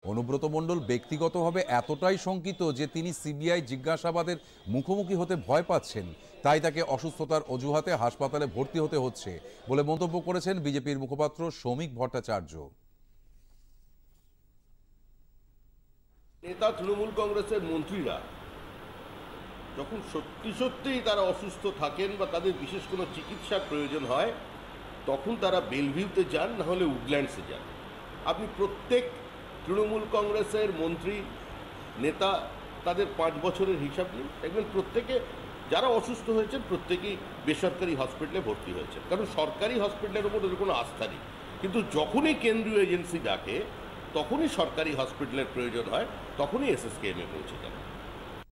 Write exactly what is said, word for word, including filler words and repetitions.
অনুব্রত মণ্ডল ব্যক্তিগতভাবে এতটাই শঙ্কিত যে তিনি সিবিআই জিজ্ঞাসাবাদের মুখোমুখি হতে ভয় পাচ্ছেন, তাই তাকে অসুস্থতার অজুহাতে হাসপাতালে ভর্তি হতে হচ্ছে বলে মন্তব্য করেছেন বিজেপির মুখপাত্র শ্রমিক ভট্টাচার্য। নেতা তৃণমূল কংগ্রেসের মন্ত্রীরা যখন সত্যি সত্যিই তারা অসুস্থ থাকেন বা তাদের বিশেষ কোনো চিকিৎসার প্রয়োজন হয়, তখন তারা বেলভিউতে যান, না হলে উডল্যান্ডসে যান। আপনি প্রত্যেক তৃণমূল কংগ্রেসের মন্ত্রী নেতা তাদের পাঁচ বছরের হিসাব নিন, দেখবেন প্রত্যেকে যারা অসুস্থ হয়েছেন প্রত্যেকেই বেসরকারি হসপিটালে ভর্তি হয়েছে, কারণ সরকারি হসপিটালের উপর ওদের কোনো আস্থা নেই। কিন্তু যখনই কেন্দ্রীয় এজেন্সি ডাকে, তখনই সরকারি হসপিটালের প্রয়োজন হয়, তখনই এসএসকেএমে পৌঁছে যান।